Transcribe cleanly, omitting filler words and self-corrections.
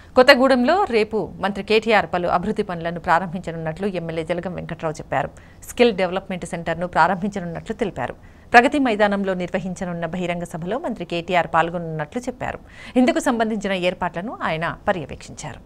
కొత్తగూడెంలో రేపు మంత్రి కేటీఆర్ పలు అభివృద్ధి పనులను ప్రారంభించనున్నట్లు ఎమ్మెల్యే జలగం వెంకట్రావు చెప్పారు. స్కిల్ డెవలప్మెంట్ సెంటర్ను ప్రారంభించనున్నట్లు తెలిపారు. ప్రగతి మైదానంలో నిర్వహించనున్న బహిరంగ సభలో మంత్రి కేటీఆర్ పాల్గొనున్నట్లు చెప్పారు. ఇందుకు సంబంధించిన ఏర్పాట్లను ఆయన పర్యవేక్షించారు.